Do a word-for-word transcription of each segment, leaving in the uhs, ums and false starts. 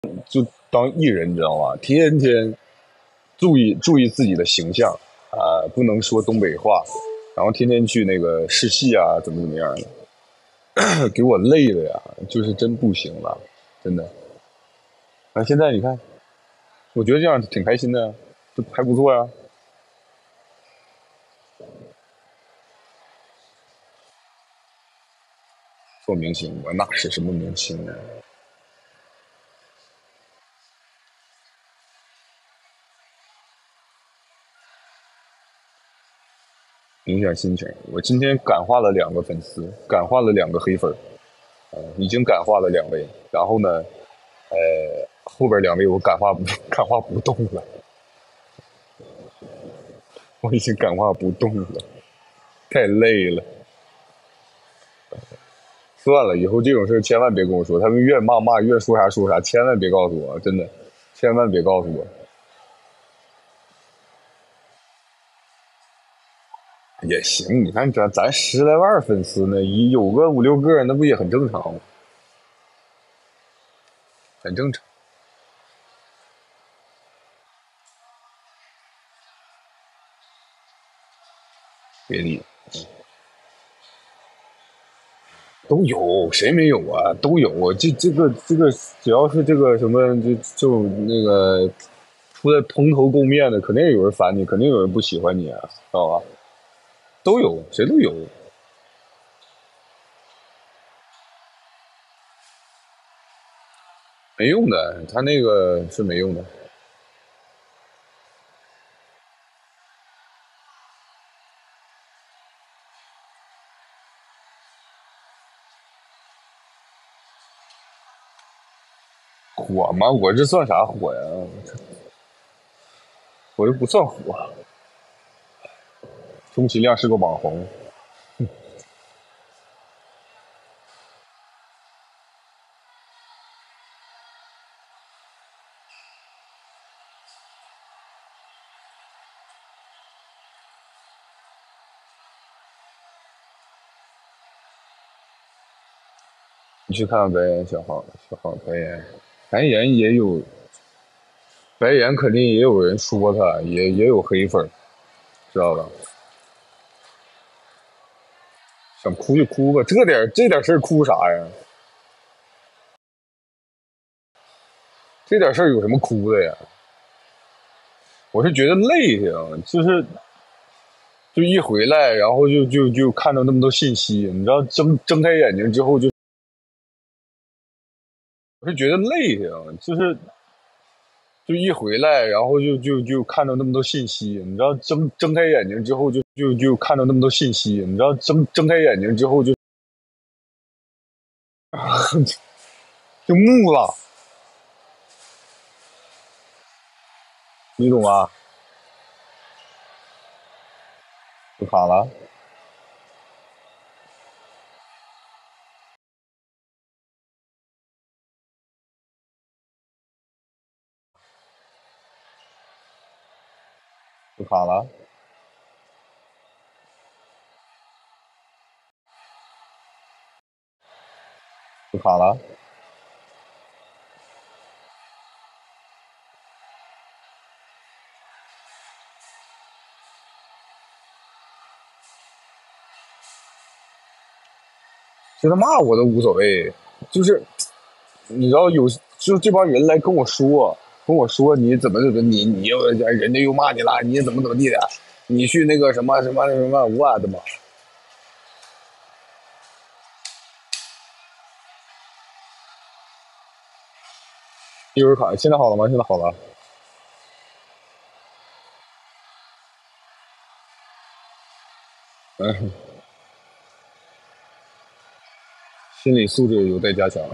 就当艺人，你知道吗？天天注意注意自己的形象啊、呃，不能说东北话，然后天天去那个试戏啊，怎么怎么样的，给我累的呀，就是真不行了，真的。啊，现在你看，我觉得这样挺开心的，就还不错呀。做明星，我那是什么明星啊？影响心情。我今天感化了两个粉丝，感化了两个黑粉，呃，已经感化了两位。然后呢，呃，后边两位我感化不感化不动了，我已经感化不动了，太累了。算了，以后这种事千万别跟我说，他们愿骂骂，愿说啥说啥，千万别告诉我，真的，千万别告诉我。也行，你看咱咱十来万粉丝呢，有个五六个，那不也很正常吗？很正常。别理，都有，谁没有啊？都有。这这个这个，只要是这个什么，就就那个出来蓬头垢面的，肯定有人烦你，肯定有人不喜欢你啊，知道吧？都有，谁都有。没用的，他那个是没用的。火吗？我这算啥火呀？我又不算火。充其量是个网红。你去看看白岩小号，小号白岩，白岩也有，白岩肯定也有人说他，也也有黑粉，知道吧？想哭就哭吧，这点这点事儿哭啥呀？这点事儿有什么哭的呀？我是觉得累呀，就是就一回来，然后就就就看到那么多信息，你知道，睁睁开眼睛之后就，我是觉得累呀，就是就一回来，然后就就就看到那么多信息，你知道，睁睁开眼睛之后就就就看到那么多信息，你知道，睁睁开眼睛之后就就木了，你懂吗？就卡了，就卡了，就卡了。其实他骂我都无所谓，就是你知道有，就这帮人来跟我说，跟我说你怎么怎么你你又人家又骂你了，你怎么怎么地的，你去那个什么什么什么，我的妈！一会儿卡，现在好了吗？现在好了。嗯，心理素质有待加强。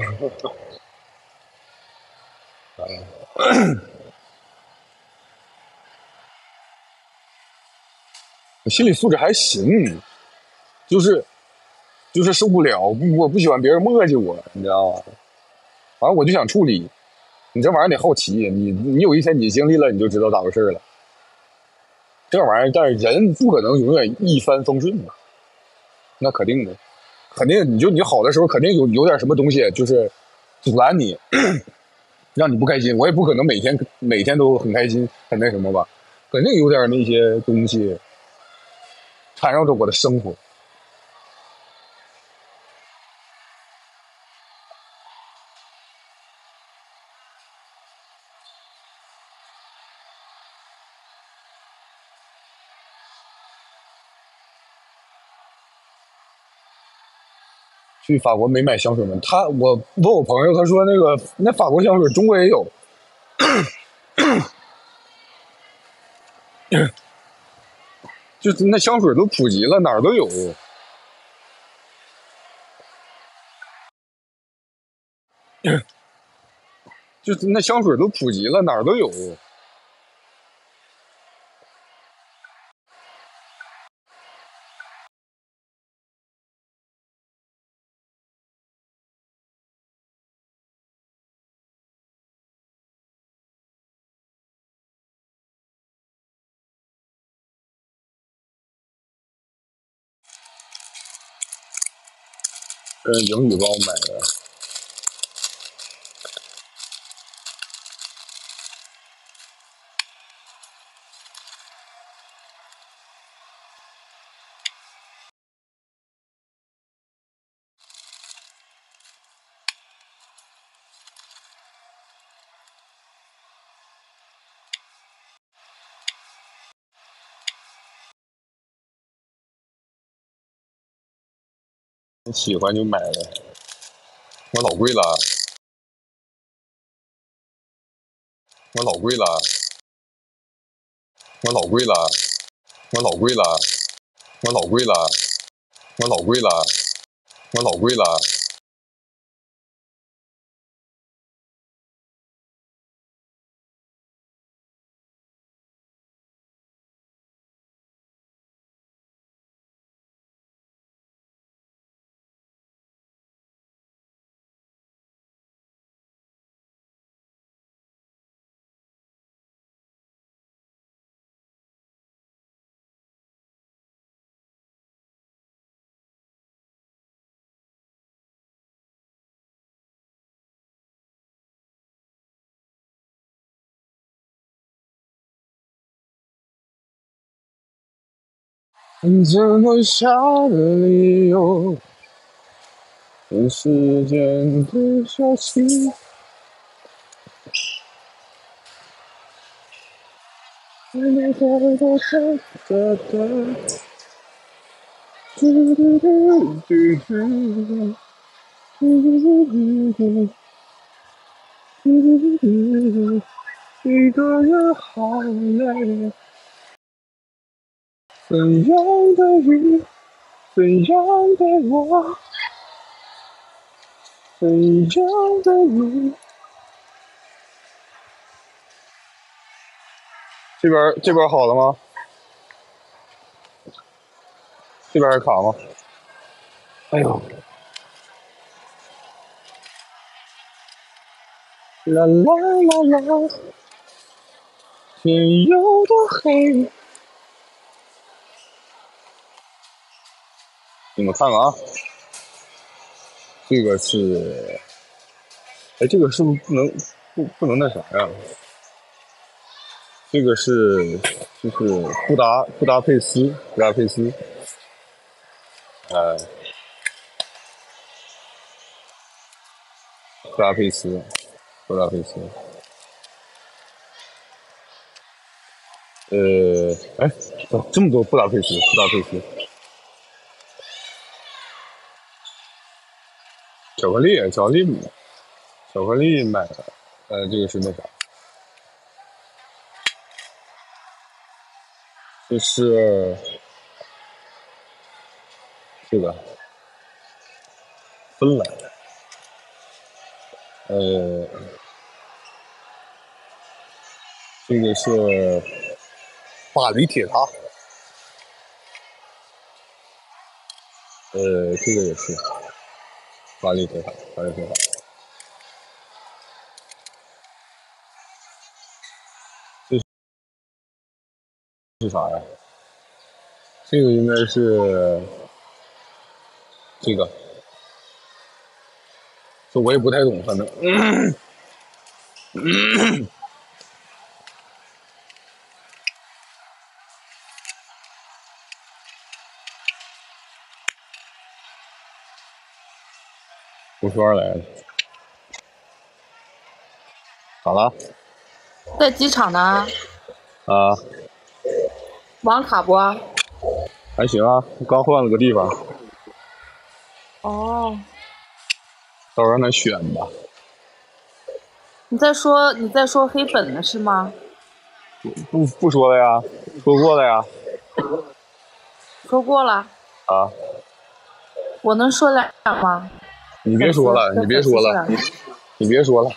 心理素质还行，就是就是受不了，我不喜欢别人磨叽我，你知道吗？反正我就想处理，你这玩意儿得好奇，你你有一天你经历了，你就知道咋回事了。这玩意儿，但是人不可能永远一帆风顺嘛，那肯定的，肯定你就你好的时候，肯定有有点什么东西就是阻拦你， 让你不开心，我也不可能每天每天都很开心，很那什么吧，肯定有点那些东西缠绕着我的生活。去法国没买香水吗？他我问我朋友，他说那个那法国香水中国也有，就是那香水都普及了，哪儿都有。就是那香水都普及了，哪儿都有。嗯，英语帮我买的。你喜欢就买了，我老贵了，我老贵了，我老贵了，我老贵了，我老贵了，我老贵了，我老贵了。这么傻的理由，是时间的消息。你在多少的的，嘟嘟嘟嘟嘟。一个人好累，怎样的雨，怎样的我，怎样的你。这边这边好了吗？这边还卡吗？哎呦，啦啦啦啦，天有多黑？你们看看啊，这个是，哎，这个是不是不能不不能那啥呀？这个是就是布达布达佩斯，布达佩斯，呃，布达佩斯，布达佩斯。呃，哎，哦，这么多布达佩斯，布达佩斯，巧克力，巧克力，巧克力买的，呃，这个是那啥，这是这个芬兰，呃，这个是巴黎铁塔，呃，这个也是巴黎铁塔，巴黎铁塔，这是啥呀？这个应该是这个，这我也不太懂，反正。 吴川来了，咋了？ 在机场呢。 啊， 网卡不？ 还行啊，刚换了个地方。 哦。 到时候让他选吧。 你在说你在说黑粉呢是吗？ 不不说了呀，说过了呀。 说过了。 啊。 我能说两吗？ 你别说了，你别说了，你别说了。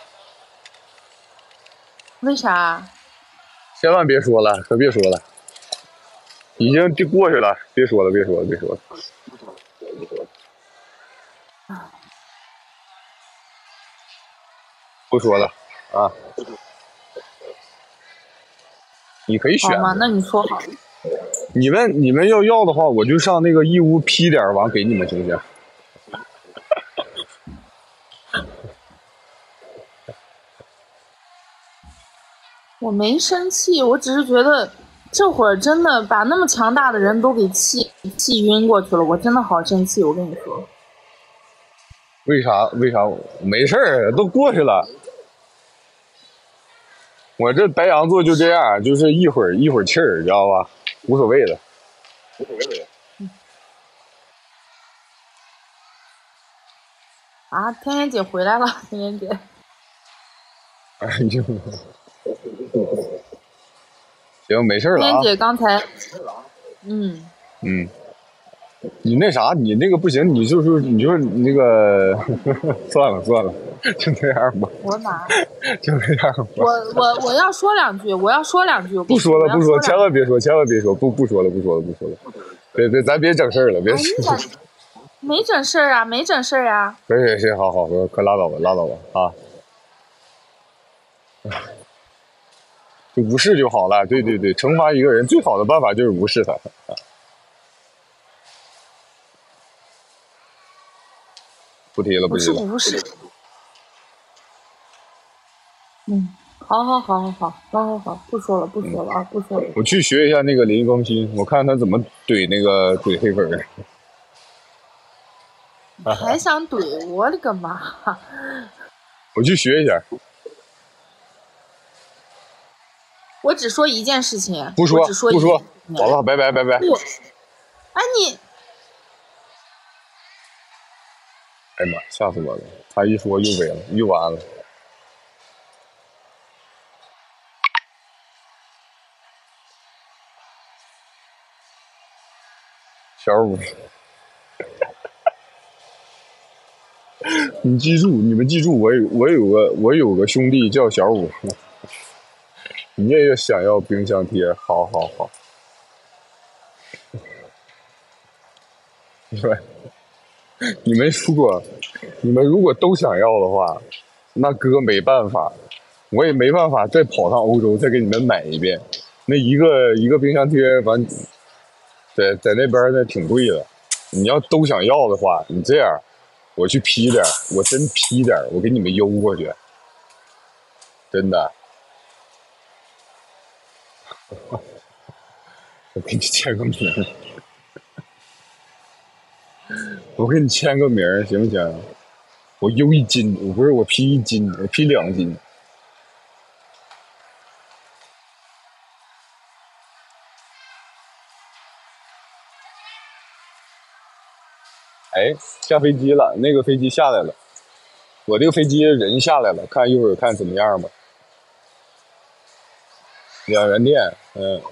为啥？ 千万别说了，可别说了。已经就过去了，别说了，别说了，别说了。不说了啊。你可以选。 好吗？那你说好。 你们你们要要的话，我就上那个义乌批点完给你们，行不行？ 我没生气，我只是觉得这会儿真的把那么强大的人都给气气晕过去了，我真的好生气，我跟你说。 为啥？为啥？没事儿，都过去了。我这白羊座就这样，就是一会儿一会儿气儿，知道吧？无所谓的。无所谓的。 啊，天天姐回来了，天天姐。 哎呦。行，没事了啊。 天天姐刚才，嗯。 嗯。你那啥，你那个不行，你就是你就是那个，算了算了，就这样吧。 我哪？ 就这样吧。 我我我要说两句，我要说两句。 不说了不说，千万别说，千万别说，不不说了不说了不说了，别别咱别整事儿了，别。 没整事儿啊，没整事儿啊。 行行行，好好，可拉倒吧，拉倒吧啊。就无视就好了，对对对，惩罚一个人最好的办法就是无视他。不提了，不提了。 不是，不是。嗯，好好好好好，好好好，不说了，不说了啊，不说了。 我去学一下那个林更新，我看他怎么怼那个怼黑粉。 还想怼我的个妈！ 我去学一下。 我只说一件事情。 不说， 只说不说，好了，拜拜拜拜。 不，哎你。 哎呀妈，吓死我了！他一说又没了，又完了。小五，你记住，你们记住，我有我有个我有个兄弟叫小五，你也想要冰箱贴？好好好。对。你们如果你们如果都想要的话，那哥没办法，我也没办法再跑上欧洲再给你们买一遍。那一个一个冰箱贴，完在在那边那挺贵的。你要都想要的话，你这样，我去批点，我真批点，我给你们邮过去，真的。我给你签个名。我给你签个名行不行？我邮一斤，我不是我批一斤，我批两斤。哎，下飞机了，那个飞机下来了，我这个飞机人下来了，看一会儿看怎么样吧。两元店，嗯。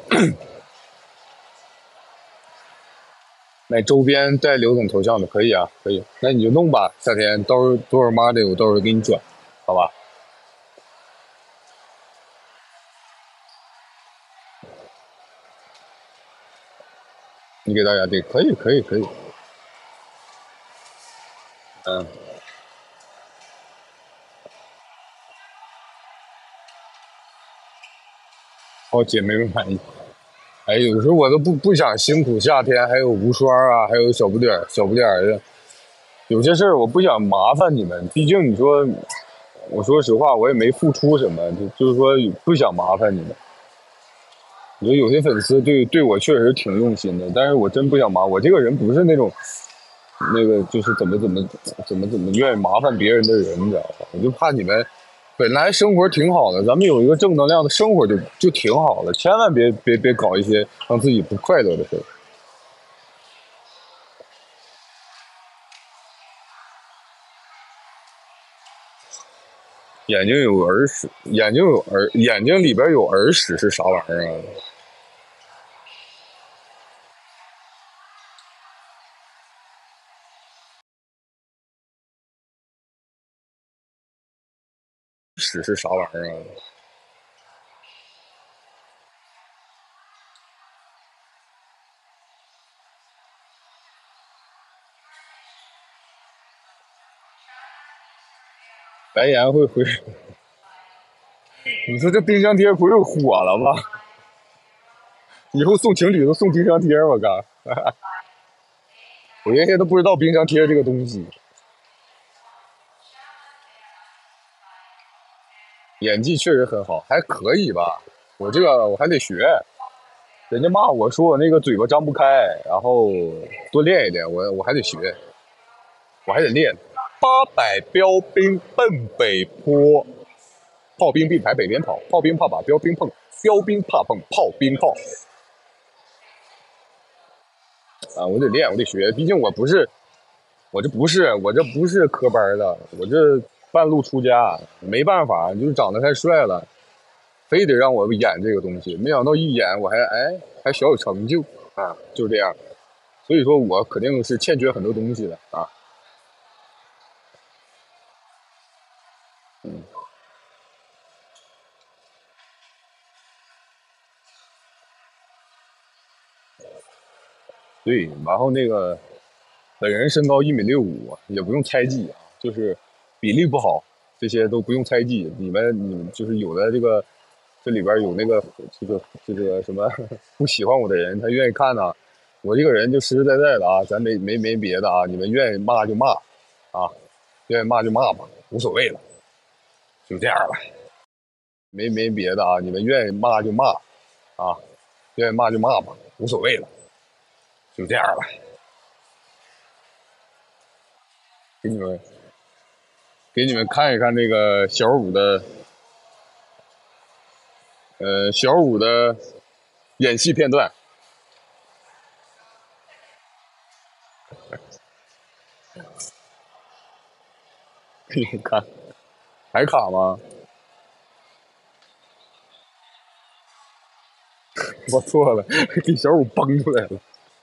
买周边带刘总头像的可以啊，可以，那你就弄吧。夏天到时候多少妈的，我到时候给你转，好吧？你给大家对，可以，可以，可以。嗯。好，姐妹们满意。哎，有时候我都不不想辛苦夏天，还有无双啊，还有小不点小不点的，有些事儿我不想麻烦你们，毕竟你说我说实话，我也没付出什么，就就是说不想麻烦你们。我觉得有些粉丝对对我确实挺用心的，但是我真不想麻烦。我这个人不是那种那个就是怎么怎么怎么怎么愿意麻烦别人的人，你知道吧？我就怕你们本来生活挺好的，咱们有一个正能量的生活就就挺好了，千万别别别搞一些让自己不快乐的事儿。眼睛有耳屎，眼睛有耳，眼睛里边有耳屎是啥玩意儿啊？屎是啥玩意儿啊？白盐会会，你说这冰箱贴不是火了吗？以后送情侣都送冰箱贴，我靠！我原先都不知道冰箱贴这个东西。演技确实很好，还可以吧。我这个我还得学，人家骂我说我那个嘴巴张不开，然后多练一练，我我还得学，我还得练。八百标兵奔北坡，炮兵并排北边跑，炮兵怕把标兵碰，标兵怕碰炮兵炮。啊，我得练，我得学，毕竟我不是，我这不是，我这不是科班的，我这半路出家，没办法，就是长得太帅了，非得让我演这个东西，没想到一演我还哎还小有成就啊，就这样，所以说我肯定是欠缺很多东西的啊。嗯，对，然后那个本人身高一米六五，也不用猜忌啊，就是比例不好，这些都不用猜忌。你们你们就是有的这个这里边有那个这个这个什么不喜欢我的人，他愿意看呢、我这个人就实实在在的啊，咱没没没别的啊，你们愿意骂就骂啊，愿意骂就骂吧，无所谓了，就这样了，没没别的啊，你们愿意骂就骂啊，愿意骂就骂吧，无所谓了，就这样了，给你们给你们看一看那个小五的呃小五的演戏片段，给你们看，还卡吗？我错了，给小五崩出来了。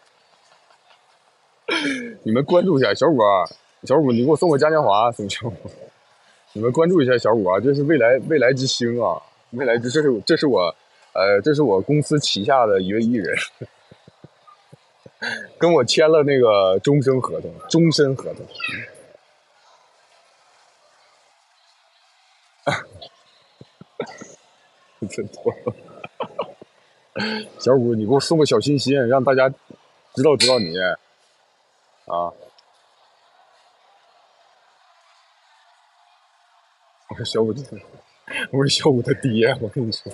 你们关注一下小五啊，小五，你给我送个嘉年华，送小五。你们关注一下小五啊，这是未来未来之星啊，未来之这是这是我，呃，这是我公司旗下的一位艺人，跟我签了那个终身合同，终身合同。真多。小五，你给我送个小心心，让大家知道知道你啊。我是小五的，我是小五的爹，我跟你说。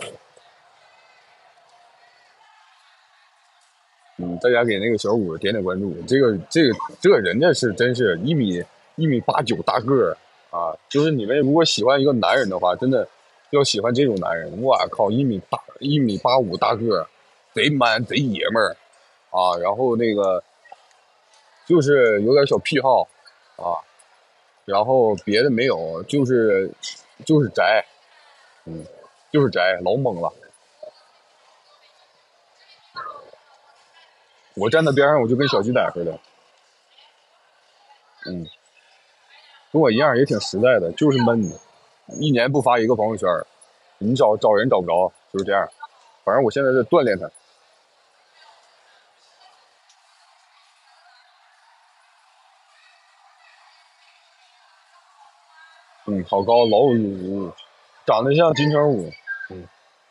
嗯，大家给那个小五点点关注。这个这个这个人家是真是一米一米八九大个儿啊！就是你们如果喜欢一个男人的话，真的要喜欢这种男人。我靠，一米八一米八五大个儿，贼 man 贼爷们儿啊！然后那个就是有点小癖好啊，然后别的没有，就是就是宅，嗯，就是宅，老猛了。我站在边上，我就跟小鸡仔似的，嗯。跟我一样也挺实在的，就是闷，一年不发一个朋友圈，你找找人找不着，就是这样。反正我现在在锻炼他，嗯，好高，老五，长得像金城武，嗯，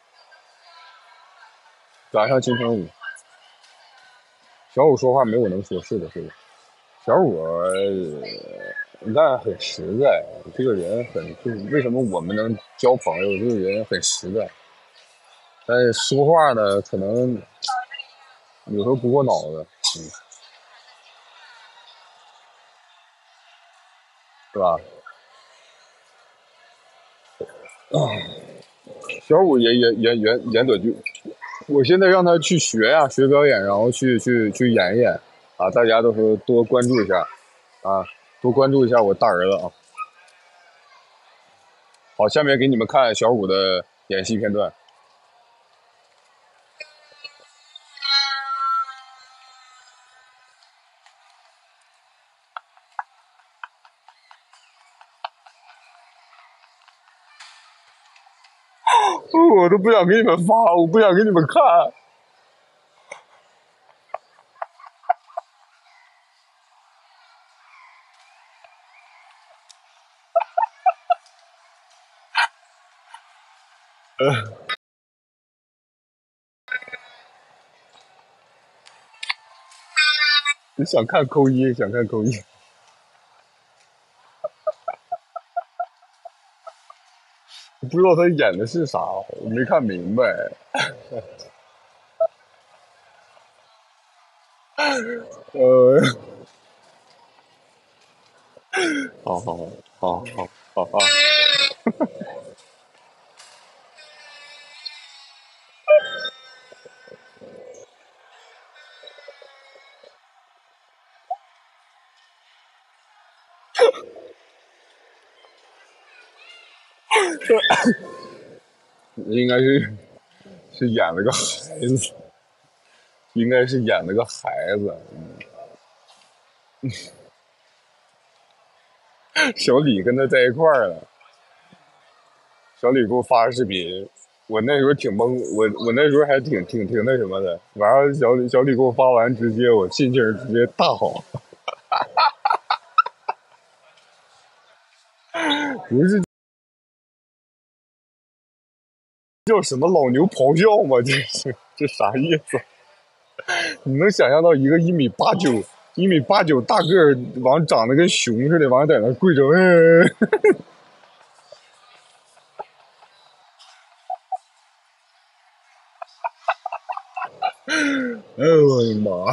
长得像金城武。小五说话没我能说，是的，是的。小五，呃但很实在，这个人很就是为什么我们能交朋友？这个人很实在，但是说话呢，可能有时候不过脑子，嗯，是吧？小五也也也演演短剧，我现在让他去学呀、学表演，然后去去去演一演啊！大家都是多关注一下啊，多关注一下我大儿子啊！好，下面给你们看小五的演戏片段。我都不想给你们发，我不想给你们看。呃，你想看扣一，想看扣一。不知道他演的是啥，我没看明白。呃，好好好好好好。应该是是演了个孩子，应该是演了个孩子。嗯、小李跟他在一块儿了，小李给我发视频，我那时候挺懵，我我那时候还挺挺挺那什么的。完了，小李小李给我发完，直接我心情直接大好。不是叫什么老牛咆哮吗？这是这啥意思？你能想象到一个一米八九、一米八九大个儿，完长得跟熊似的，完在那跪着，哎，哎呦我的妈！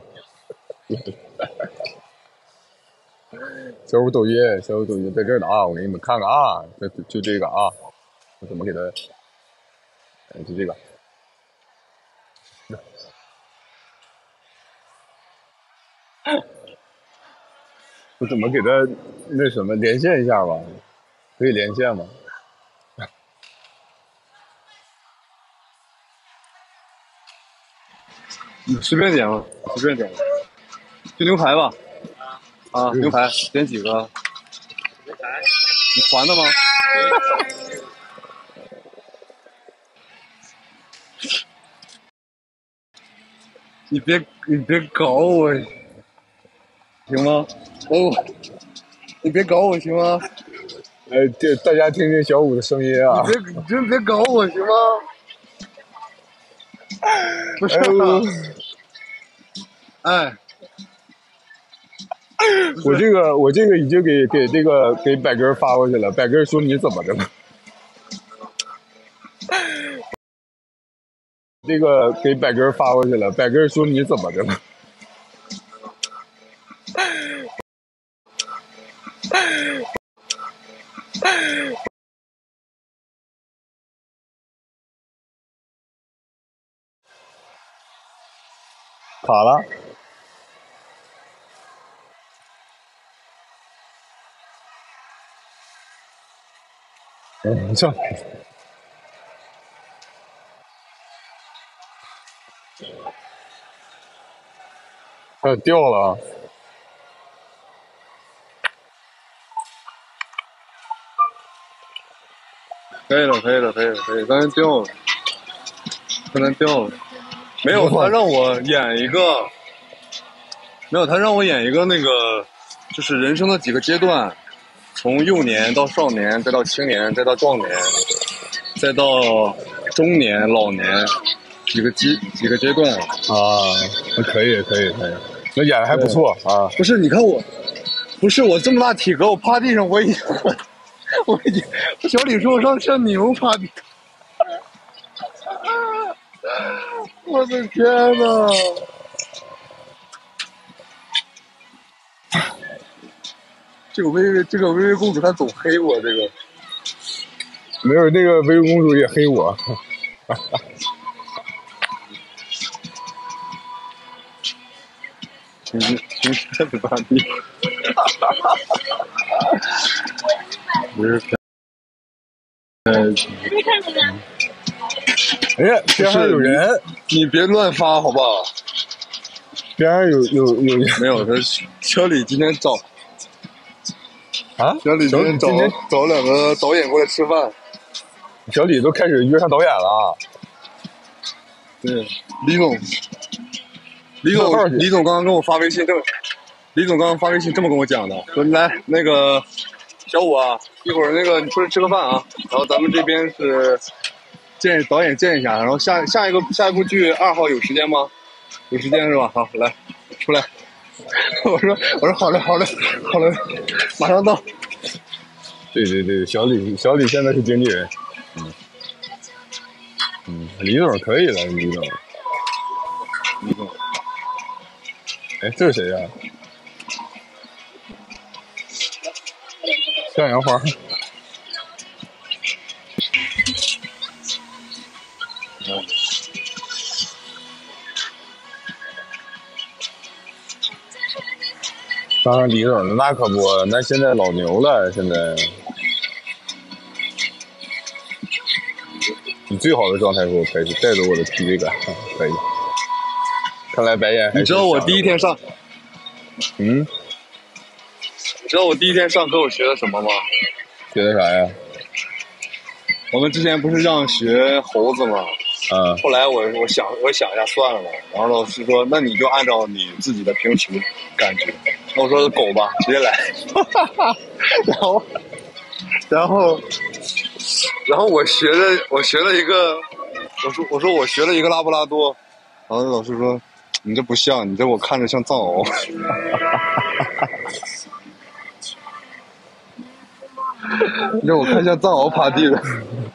小五抖音，小五抖音在这儿呢啊，我给你们看看啊，就就这个啊，我怎么给他？哎，就这个，我怎么给他那什么连线一下吧？可以连线吗？ 你随便点吧，随便点，就牛排吧。啊，牛排点几个？你团的吗？你别你别搞我，行吗？哦，你别搞我行吗？ 哎，这大家听听小五的声音啊！ 你别你真别搞我行吗？不是、啊，哎， 我这个我这个已经给给这个给百哥发过去了，百哥说你怎么的了？这个给百哥发过去了，百哥说你怎么的了？卡了。嗯，这呃掉了啊。 可以了，可以了，可以了，可以，刚才掉了，刚才掉了，没有，他让我演一个，没有，他让我演一个那个，就是人生的几个阶段，从幼年到少年，再到青年，再到壮年，再到中年、老年，几个阶几个阶段啊，可以可以可以，那演的还不错啊。 不是，你看我， 不是我这么大体格，我趴地上我已经，我已经，小李说我像像牛趴地。我的天哪！这个薇薇，这个薇薇公主她总黑我这个。 没有，那个薇薇公主也黑我。 平时平时在趴地。不是。呃。 哎呀，边上有人， 你别乱发好不好？ 边上有有有没有？他小李今天找啊， 小李今天找找两个导演过来吃饭。 小李都开始约上导演了。 对，李总，李总，李总刚刚跟我发微信，这么，李总刚刚发微信这么跟我讲的，说来那个小五啊，一会儿那个你出来吃个饭啊，然后咱们这边是。见导演见一下，然后下下一个下一部剧二号有时间吗？有时间是吧？好，来出来。我说我说好嘞好嘞好嘞，马上到。 对对对，小李小李现在是经纪人。嗯嗯，李总可以了，李总。 李总。 哎，这是谁呀、啊？向阳花。当然李总那可不，那现在老牛了，现在。你最好的状态时候开始带着我的疲惫感，可以。看来白眼还是。 你知道我第一天上， 嗯， 你知道我第一天上课我学的什么吗？ 学的啥呀？ 我们之前不是让学猴子吗？ 嗯。 后来我我想我想一下算了吧，然后老师说那你就按照你自己的平时感觉。那我说狗吧，直接来。然后，然后，然后我学了我学了一个，我说我说我学了一个拉布拉多，然后老师说你这不像，你这我看着像藏獒。你让我看像藏獒趴地的。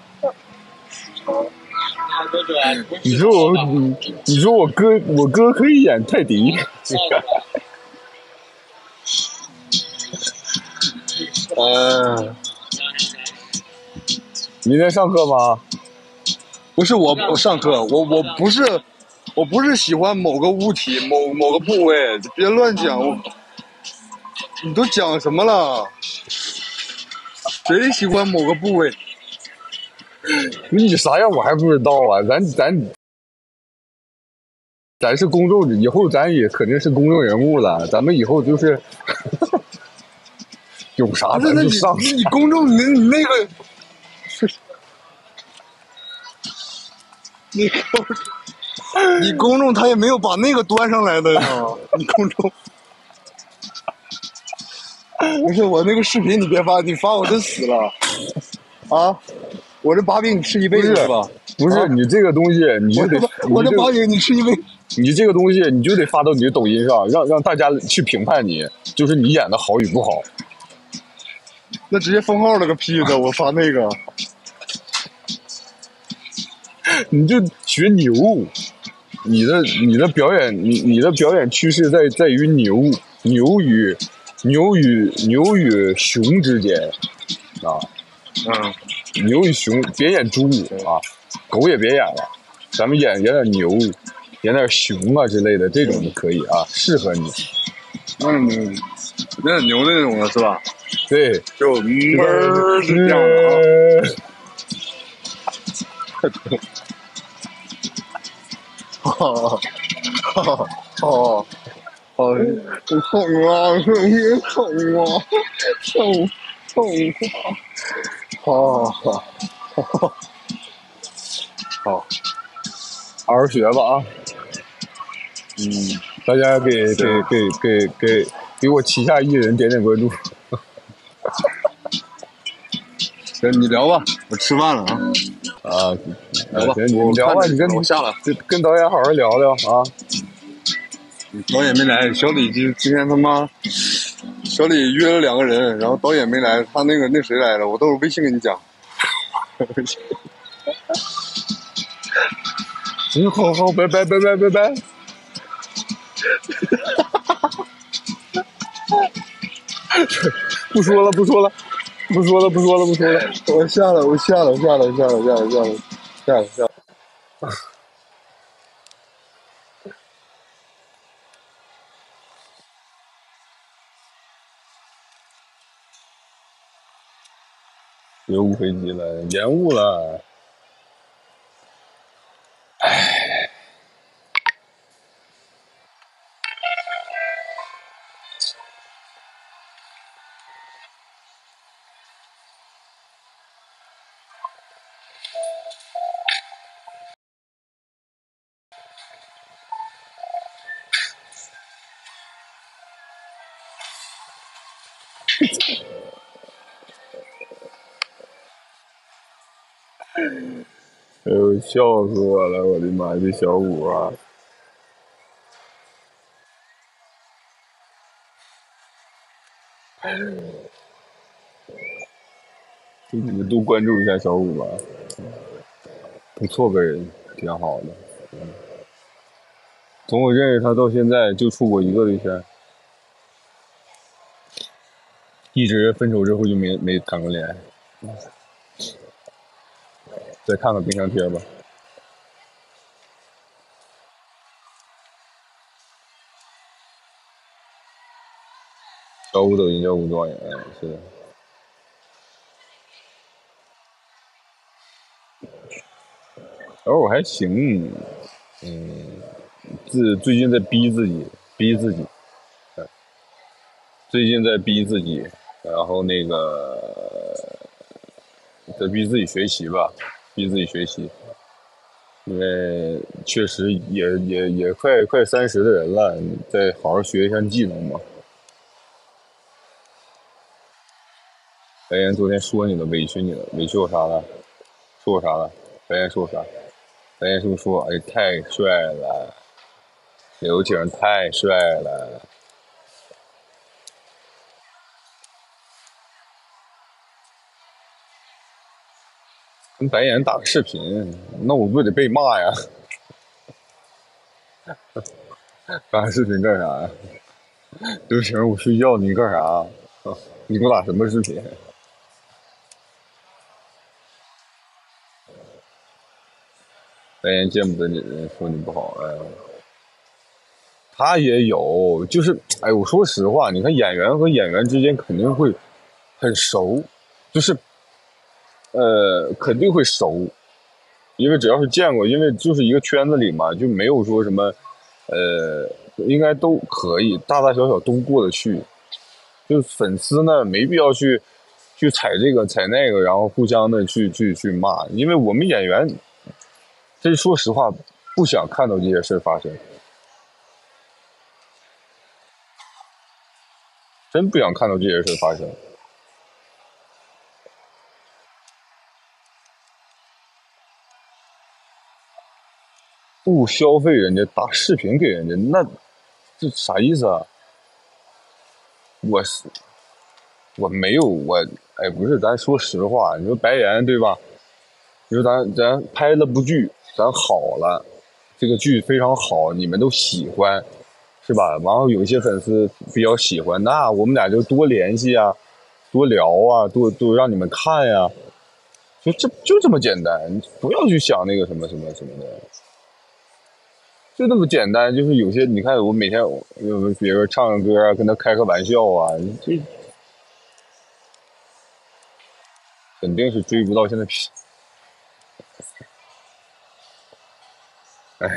你说我，你你说我哥，我哥可以演泰迪。 呃， 明天上课吗？ 不是我，我上课，我我不是，我不是喜欢某个物体、某某个部位，别乱讲。我，你都讲什么了？谁喜欢某个部位？ 你啥样我还不知道啊，咱咱咱是公众，以后咱也肯定是公众人物了，咱们以后就是有啥咱就上。 你公众，你你那个，你公你公众他也没有把那个端上来的呀，你公众。不是我那个视频，你别发，你发我真死了啊！我这把柄你吃一辈子是吧？ 不是、啊、你这个东西，你就得我这把柄你吃一辈子。 你这个东西你就得发到你的抖音上，让让大家去评判你，就是你演的好与不好。 那直接封号了个屁的，我发那个。 你就学牛，你的你的表演，你你的表演趋势在在于牛，牛与牛与牛与熊之间啊。 嗯。 牛与熊，别演猪啊，狗也别演了，咱们演演点牛，演点熊啊之类的，这种就可以啊，适合你。 嗯，有点牛的那种的是吧？ 对， 就闷儿是这样的啊。哦哦哦哦，痛啊！痛啊！痛痛啊！好好好，好，好， 好好学吧啊！嗯，大家给给给给给给我旗下艺人点点关注。 行，你聊吧，我吃饭了啊。 啊， 聊吧， 行，你聊吧，你跟我下了， 跟导演好好聊聊啊。 导演没来，小李今今天他妈小李约了两个人，然后导演没来，他那个那谁来了，我到时候微信给你讲。 嗯，好好，拜拜拜拜拜拜。不说了不说了，不说了不说了不说了， 我下了我下了下了下了下了下了下了下了。 别误飞机了，延误了。唉，哎呦，笑死我了！我的妈，这小五啊！你们都关注一下小五吧，不错个人，挺好的。嗯，从我认识他到现在，就处过一个对象，一直分手之后就没没谈过恋爱。再看看冰箱贴吧。小五抖音叫武状元，是的。小五还行，嗯，自最近在逼自己，逼自己，最近在逼自己，然后那个在逼自己学习吧，逼自己学习，因为确实也也也快快三十的人了，你再好好学一下技能嘛。白岩昨天说你了，委屈你了，委屈我啥了？说我啥了？白岩说我啥？白岩是不是说，哎，太帅了，刘景太帅了？跟白岩打个视频，那我不得被骂呀？打个视频干啥呀？刘晴，我睡觉，你干啥？啊，你给我打什么视频？白岩见不得你人，说你不好，哎，他也有，就是，哎，我说实话，你看演员和演员之间肯定会很熟，就是，呃，肯定会熟，因为只要是见过，因为就是一个圈子里嘛，就没有说什么，呃，应该都可以，大大小小都过得去。就是粉丝呢，没必要去去踩这个踩那个，然后互相的去去去骂，因为我们演员，这说实话，不想看到这些事发生，真不想看到这些事发生。不消费人家，打视频给人家，那这啥意思啊？我是我没有我，哎，不是，咱说实话，你说白岩对吧？你说咱咱拍了部剧，咱好了，这个剧非常好，你们都喜欢，是吧？然后有一些粉丝比较喜欢，那我们俩就多联系啊，多聊啊，多多让你们看呀、啊，就这就这么简单，你不要去想那个什么什么什么的。就那么简单，就是有些你看，我每天有比如唱个歌啊，跟他开个玩笑啊，这肯定是追不到现在。哎，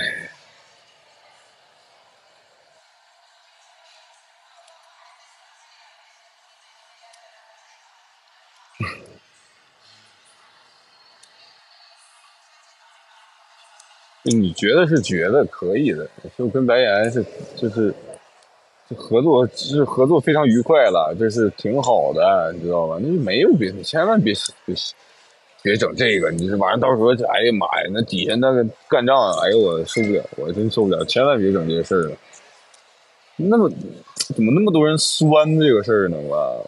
你觉得是觉得可以的，就跟白岩是就是合作是合作非常愉快了，这是挺好的，你知道吧？那就没有别的，千万别别别整这个，你这晚上到时候，哎呀妈呀，那底下那个干仗，哎呦我受不了，我真受不了，千万别整这些事儿了。 那么怎么那么多人酸这个事儿呢？我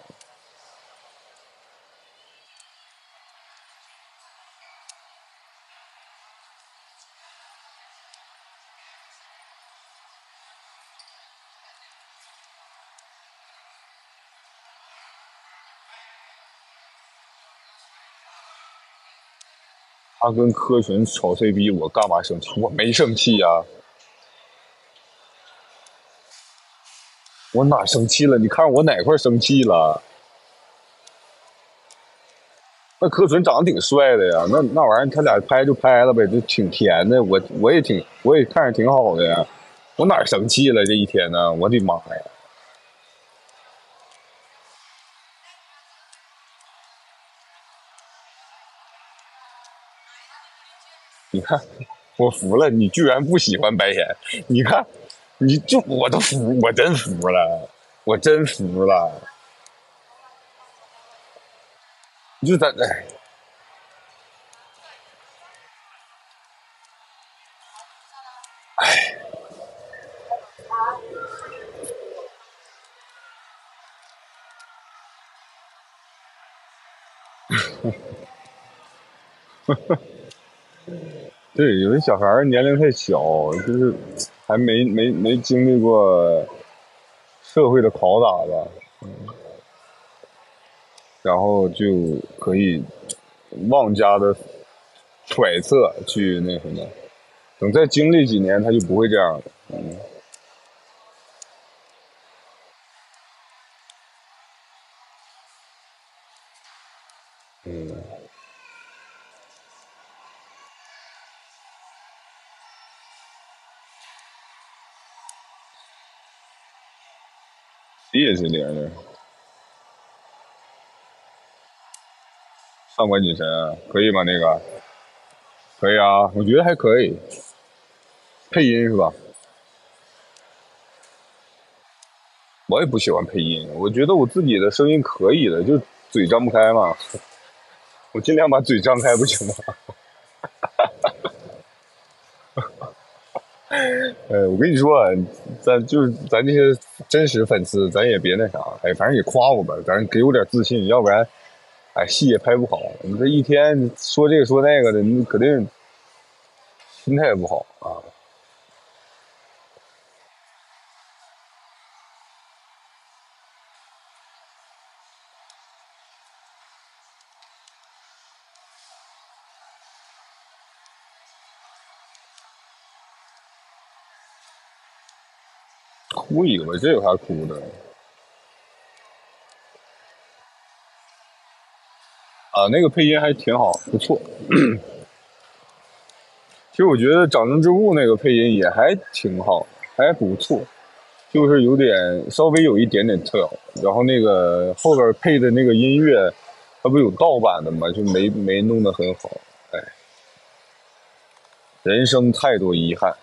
他跟柯群炒 C P， 我干嘛生气？我没生气呀、啊，我哪生气了？你看我哪块生气了？那柯纯长得挺帅的呀，那那玩意儿他俩拍就拍了呗，就挺甜的。我我也挺我也看着挺好的呀，我哪生气了？这一天呢，我的妈呀！你看，我服了，你居然不喜欢白岩，你看，你就我都服，我真服了，我真服了。就咱哎。哎，对，有的小孩儿年龄太小，就是还没没没经历过社会的拷打吧，嗯，然后就可以妄加的揣测去那什么，等再经历几年，他就不会这样了。嗯嗯，谢谢玲玲，上官锦神可以吗？那个可以啊，我觉得还可以，配音是吧？我也不喜欢配音，我觉得我自己的声音可以的，就嘴张不开嘛，我尽量把嘴张开，不行吗？呃，我跟你说啊，咱就是咱这些真实粉丝，咱也别那啥，哎，反正也夸我吧，咱给我点自信，要不然，哎，戏也拍不好。你这一天说这个说那个的，你肯定心态也不好啊。哭一个吧，这有啥哭的？啊，那个配音还挺好，不错。其实我觉得《掌声之物》那个配音也还挺好，还不错，就是有点稍微有一点点跳，然后那个后边配的那个音乐，它不有盗版的嘛，就没没弄得很好。哎，人生太多遗憾。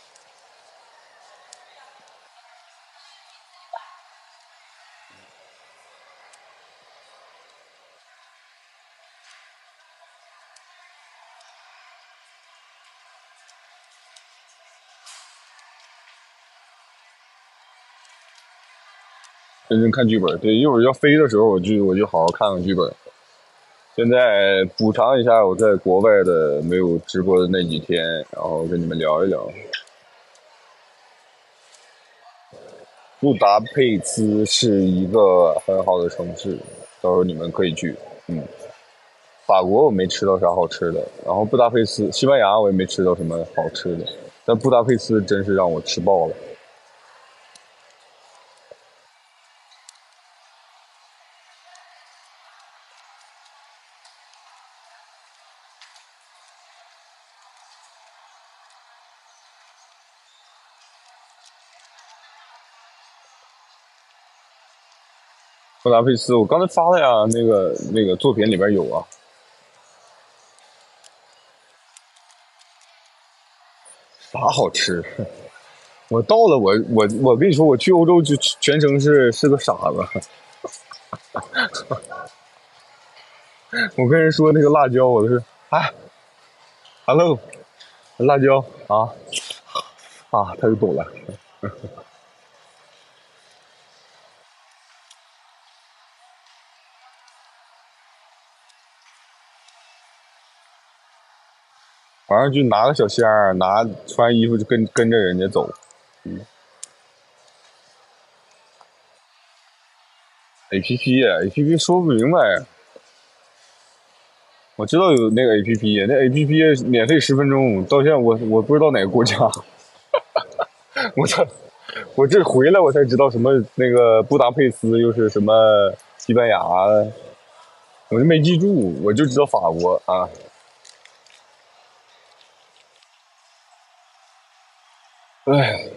认真看剧本，对，一会儿要飞的时候，我就我就好好看看剧本。现在补偿一下我在国外的没有直播的那几天，然后跟你们聊一聊。布达佩斯是一个很好的城市，到时候你们可以去。嗯，法国我没吃到啥好吃的，然后布达佩斯、西班牙我也没吃到什么好吃的，但布达佩斯真是让我吃爆了。布达佩斯，我刚才发了呀，那个那个作品里边有啊。啥好吃？我到了，我我我跟你说，我去欧洲就全程是是个傻子。我跟人说那个辣椒，我是哎，hello，辣椒啊啊，他就懂了。 反正就拿个小箱儿，拿穿衣服就跟跟着人家走。嗯，A P P 啊 A P P 说不明白。我知道有那个 A P P， 那 A P P 免费十分钟，到现在我我不知道哪个国家。我操！我这回来我才知道什么那个布达佩斯又是什么西班牙，我就没记住，我就知道法国啊。哎，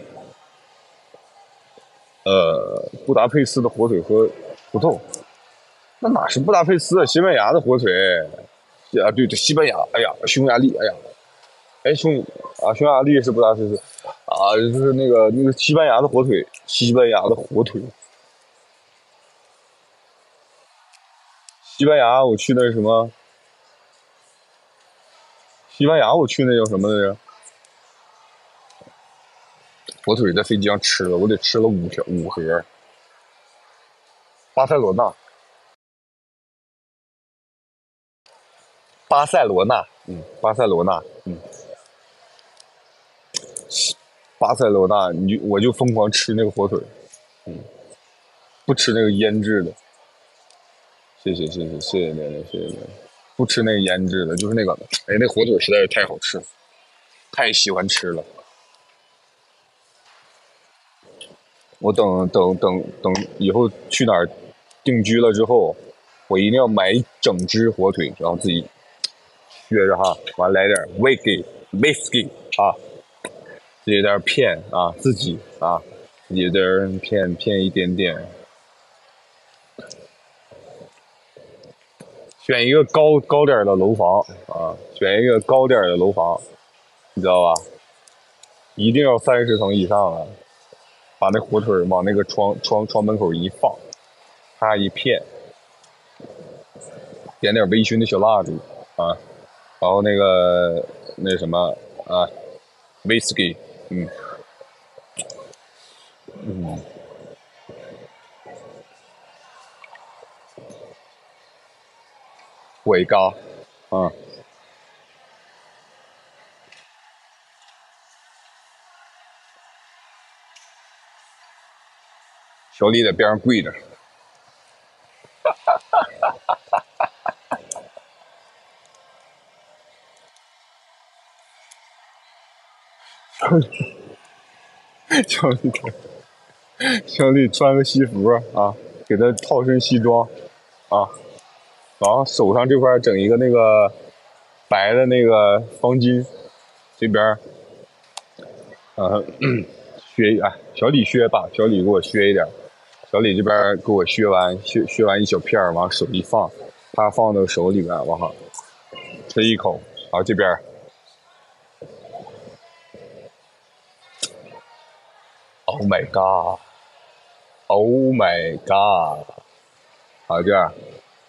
呃，布达佩斯的火腿和土豆，那哪是布达佩斯啊？西班牙的火腿啊，对对，西班牙，哎呀，匈牙利，哎呀，哎匈啊，匈牙利是布达佩斯啊，就是那个那个西班牙的火腿，西班牙的火腿。西班牙，我去那是什么？西班牙，我去那叫什么来着？火腿在飞机上吃了，我得吃了五条五盒。巴塞罗那，巴塞罗那，嗯，巴塞罗那，嗯，巴塞罗那，你就我就疯狂吃那个火腿，嗯，不吃那个腌制的。谢谢谢谢谢谢您谢谢您，不吃那个腌制的，就是那个，哎，那火腿实在是太好吃了，太喜欢吃了。我等等等等以后去哪儿定居了之后，我一定要买一整只火腿，然后自己削着哈，完来点 whisky whisky 啊，自己在那片啊，自己啊，自己在那片片一点点，选一个高高点的楼房啊，选一个高点的楼房，你知道吧？一定要三十层以上啊，把那火腿往那个窗窗窗门口一放，啪一片，点点微醺的小蜡烛啊，然后那个那什么啊，whisky，嗯嗯，伟嘎，啊，小李在边上跪着，小李小李穿个西服啊，给他套身西装啊，然后手上这块整一个那个白的那个方巾，这边呃削啊，小李削吧，小李给我削一点，小李这边给我削完削削完一小片儿，往手一放，他放到手里边，往上吃一口，然后这边 ，Oh my God，Oh my God，好这样，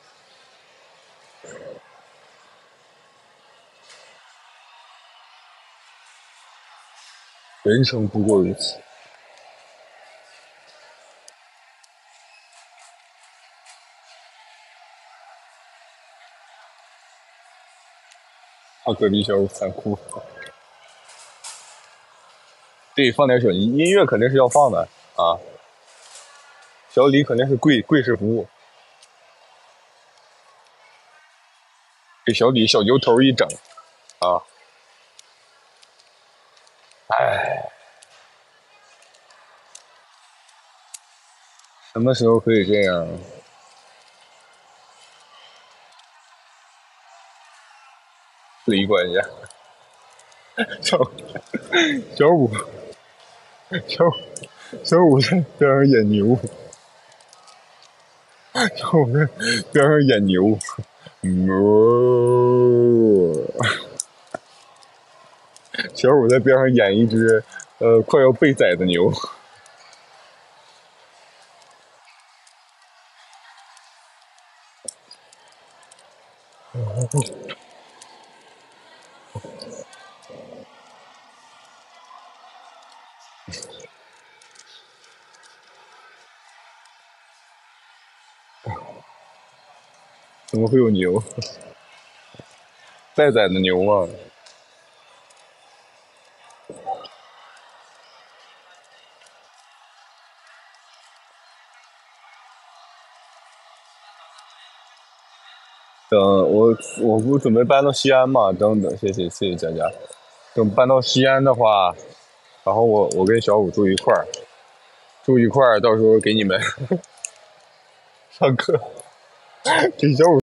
人生不过如此。他隔壁小屋残酷，对，放点小音音乐肯定是要放的啊。小李肯定是贵贵式服务，给小李小油头一整啊，哎，什么时候可以这样？利益关系，小小五小小五在边上演牛，小五在边上演牛，牛，小五在边上演一只呃快要被宰的牛。怎么会有牛？待宰的牛啊！ 等我我不准备搬到西安嘛？等等，谢谢谢谢佳佳。等搬到西安的话，然后我我跟小五住一块儿，住一块儿，到时候给你们上课，给小五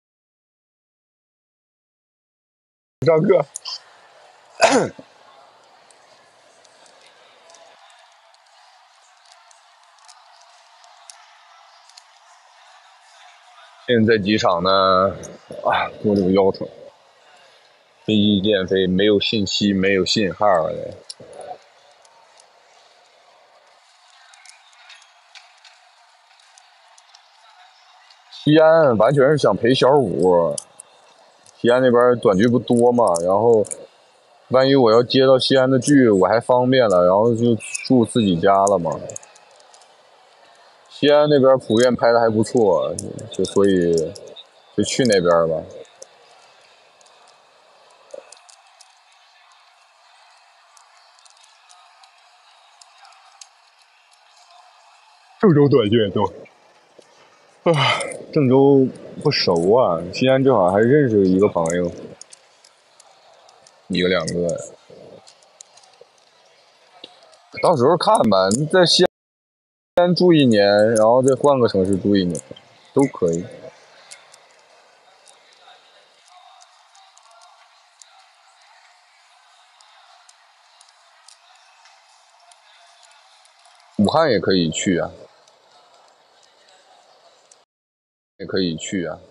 上课。现在在机场呢，啊，我这个腰疼，飞机见飞，没有信息，没有信号的。西安完全是想陪小五，西安那边短剧不多嘛，然后万一我要接到西安的剧，我还方便了，然后就住自己家了嘛。西安那边普遍拍的还不错，就所以就去那边吧。郑州短剧多，啊，郑州不熟啊，西安正好还认识一个朋友，一个两个，到时候看吧。你在西安住一年，然后再换个城市住一年，都可以。武汉也可以去啊，也可以去啊。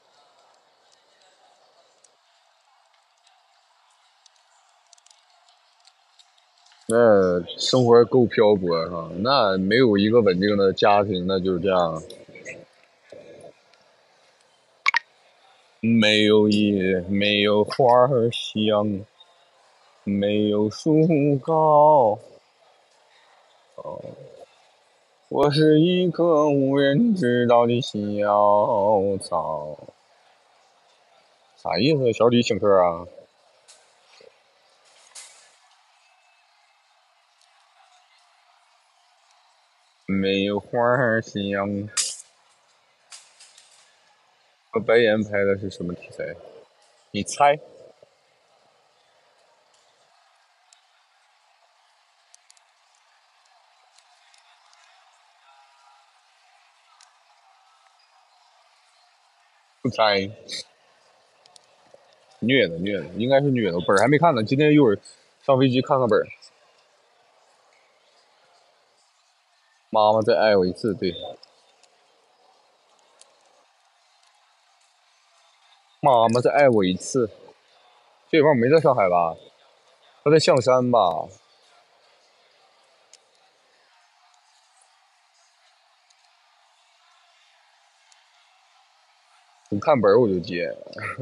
那生活够漂泊哈，那没有一个稳定的家庭，那就是这样。没有叶，没有花儿香，没有树高。哦，我是一棵无人知道的小草。啥意思？小李请客啊？没有花儿香。和白岩拍的是什么题材？你猜？不猜。虐的虐的，应该是虐的。本儿还没看呢，今天一会儿上飞机看看本儿。妈妈再爱我一次，对。妈妈再爱我一次。这帮没在上海吧？他在象山吧？我看本儿我就接。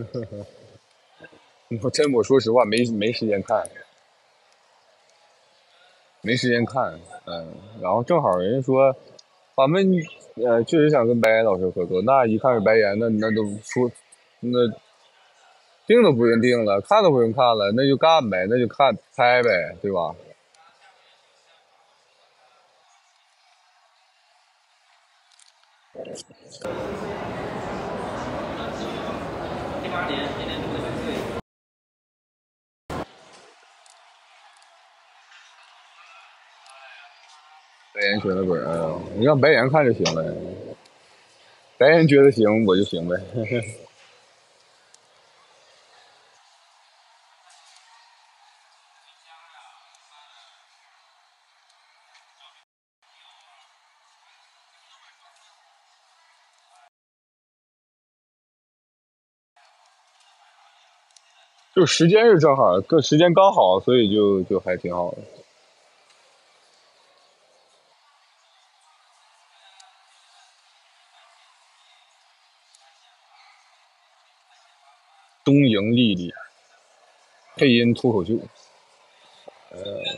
我真我说实话没没时间看，没时间看，嗯，然后正好人家说，咱们呃确实想跟白岩老师合作，那一看是白岩，那那都说，那定都不用定了，看都不用看了，那就干呗，那就看拍呗，对吧？白岩选的本儿，你让白岩看就行了，白岩觉得行我就行呗。就时间是正好，个时间刚好，所以就就还挺好的。东瀛丽丽，配音脱口秀。呃，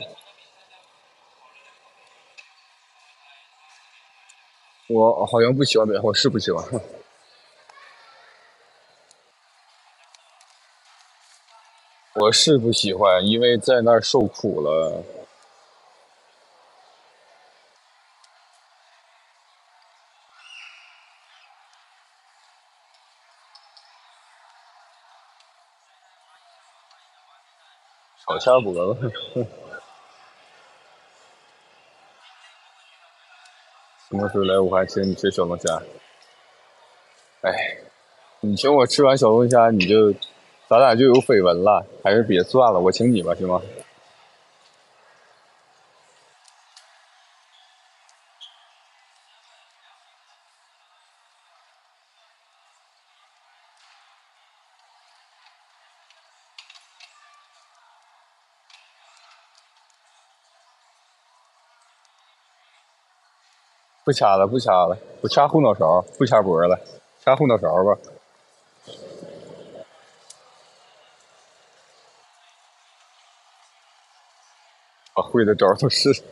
我好像不喜欢北，我是不喜欢。 我是不喜欢，因为在那儿受苦了。少掐脖子。什么时候来武汉请你吃小龙虾？哎，你请我吃完小龙虾，你就咱俩就有绯闻了，还是别算了，我请你吧，行吗？不掐了，不掐了，我掐后脑勺，不掐脖了，掐后脑勺吧。把会的招都试试。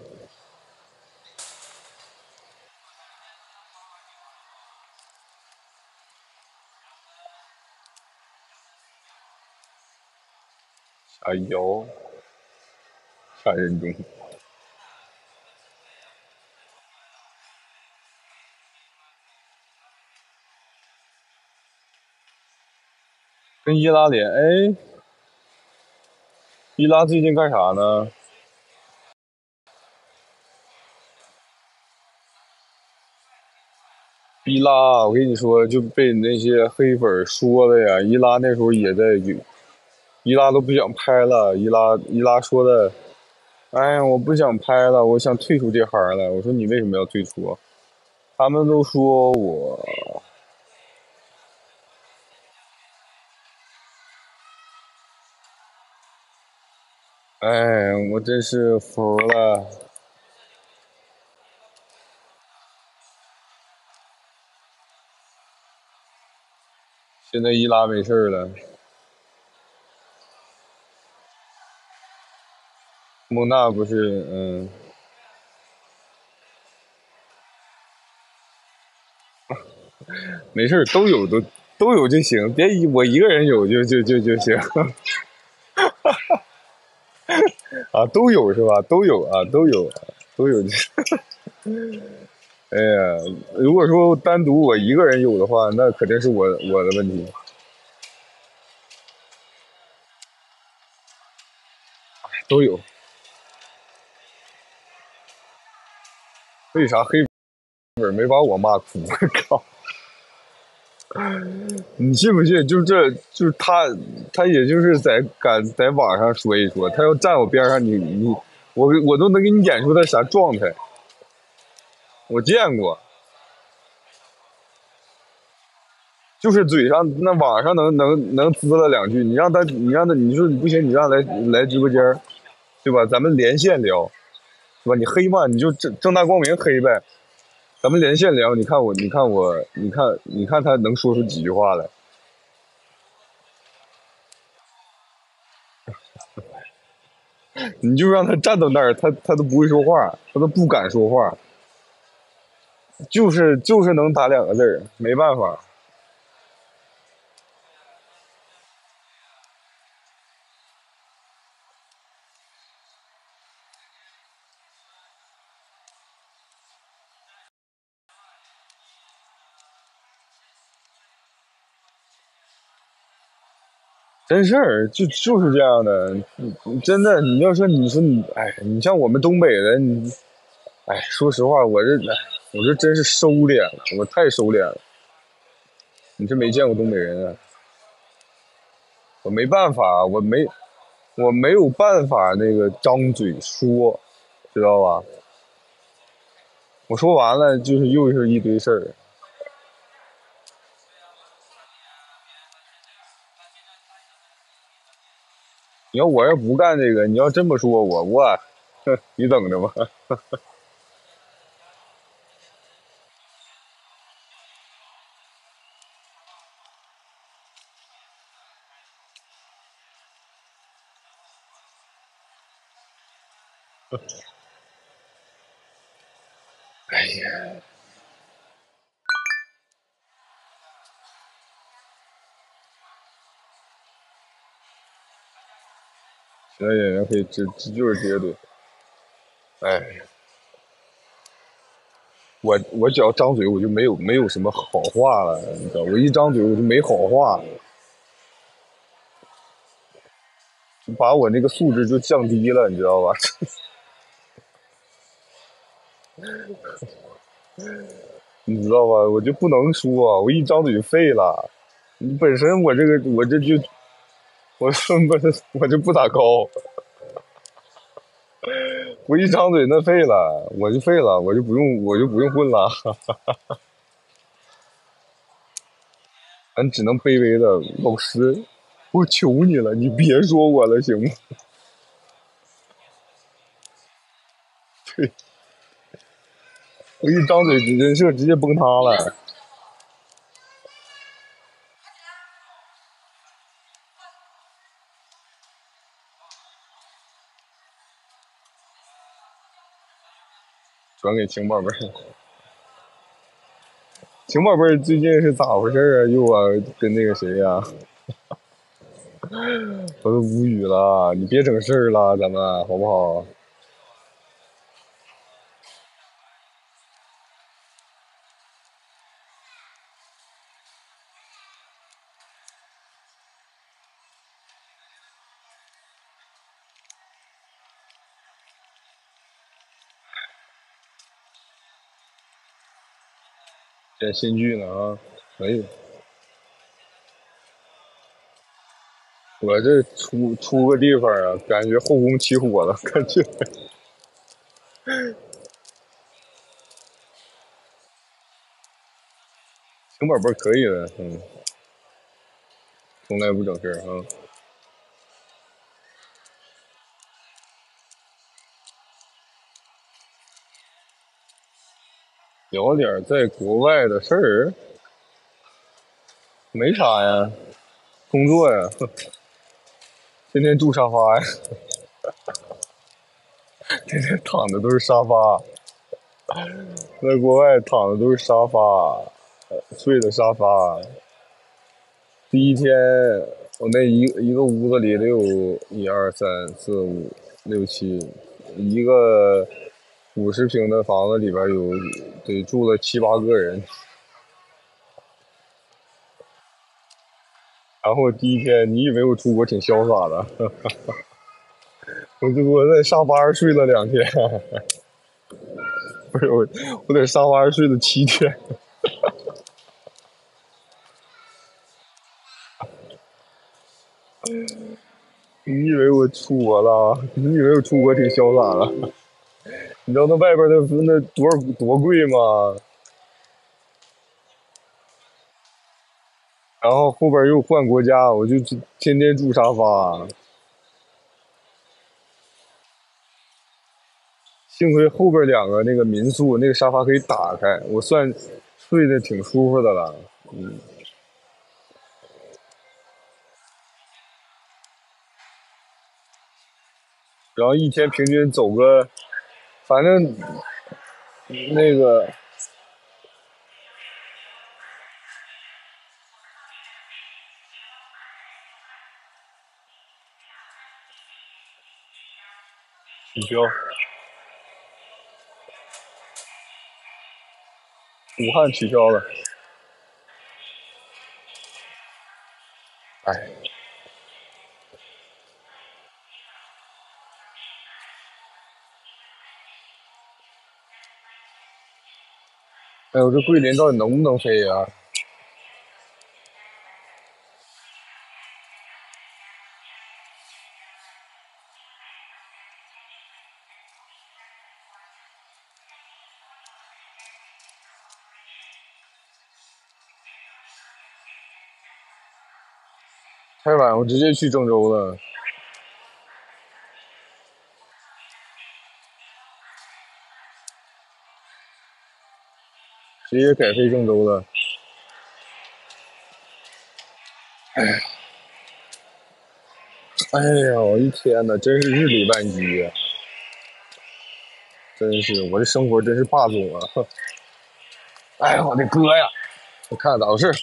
加油，三人中。跟伊拉连，哎，伊拉最近干啥呢？伊拉，我跟你说，就被那些黑粉说的呀。伊拉那时候也在，伊拉都不想拍了。伊拉伊拉说的，哎呀，我不想拍了，我想退出这行了。我说你为什么要退出？他们都说我，哎，我真是服了。现在伊拉没事了，蒙娜不是，嗯，没事都有都都有就行，别一我一个人有就就就就行。啊，都有是吧？都有啊，都有，都有。哎呀，如果说单独我一个人有的话，那肯定是我我的问题。都有。为啥黑粉没把我骂哭？靠！你信不信？就这就是他，他也就是在敢在网上说一说，他要站我边上，你你我我都能给你演出他啥状态。我见过，就是嘴上那网上能能能滋了两句，你让他你让他你说你不行，你让来来直播间，对吧？咱们连线聊，对吧？你黑嘛，你就正正大光明黑呗。咱们连线聊，你看我，你看我，你看你看他能说出几句话来？你就让他站到那儿，他他都不会说话，他都不敢说话，就是就是能打两个字儿，没办法。真事儿，就就是这样的，真的。你要说你说你，哎，你像我们东北人，你，哎，说实话，我这，哎，我这真是收敛了，我太收敛了。你这没见过东北人啊？我没办法，我没我没有办法那个张嘴说，知道吧？我说完了就是又是一堆事儿。你要我要不干这个，你要这么说我，我，你等着吧。哎呀， 其他演员可以直直就是直接怼。哎，我我只要张嘴，我就没有没有什么好话了，你知道，我一张嘴我就没好话，就把我那个素质就降低了，你知道吧？你知道吧？我就不能说，我一张嘴就废了。你本身我这个我这就我分不我就不咋高，我一张嘴那废了，我就废了，我就不用我就不用混了，咱只能卑微的老师，我求你了，你别说我了，行吗？对，我一张嘴人设直接崩塌了。转给晴宝贝儿，晴宝贝儿最近是咋回事啊？又啊跟那个谁呀、啊？我都无语了，你别整事儿了，咱们好不好？演新剧呢啊，可以。我这出出个地方啊，感觉后宫起火了，感觉。晴宝贝儿可以的，嗯，从来不整事儿啊。聊点在国外的事儿，没啥呀，工作呀，天天住沙发呀，天天躺的都是沙发，在国外躺的都是沙发，睡的沙发。第一天，我那一一个屋子里得有一二三四五六七，一个五十平的房子里边有得住了七八个人。然后第一天，你以为我出国挺潇洒的？我就我在沙发上睡了两天，不是我，我在沙发上睡了七天。你以为我出国了？你以为我出国挺潇洒的？你知道那外边那那多少多贵吗？然后后边又换国家，我就天天住沙发。幸亏后边两个那个民宿那个沙发可以打开，我算睡得挺舒服的了。嗯，然后一天平均走个，反正那个取消，武汉取消了。哎，哎呦，这桂林到底能不能飞呀、太晚，我直接去郑州了，直接改飞郑州了。哎呀，我一天呐，真是日理万机呀、真是我这生活真是霸总啊！哎呀，我的哥呀！我看看咋回事。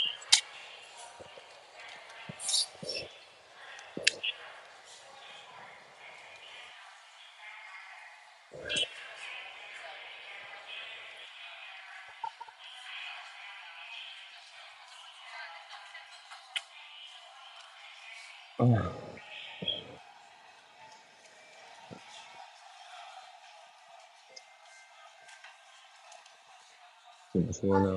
嗯，怎么说呢？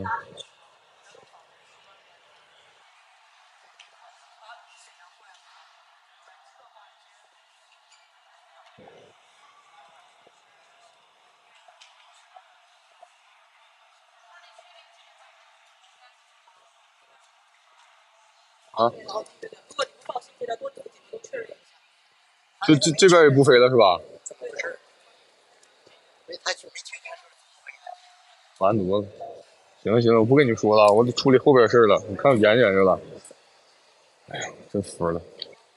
啊？就这这边也不飞了是吧？完犊子！行了行了，我不跟你说了，我得处理后边事儿了。你看我演演去了。哎呀，真服了。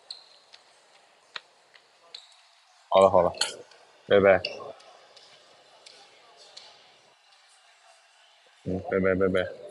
好了好了，拜拜。嗯，拜拜拜拜。